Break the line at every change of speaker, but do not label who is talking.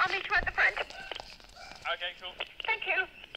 I'll meet you at the front.
Okay, cool.
Thank you.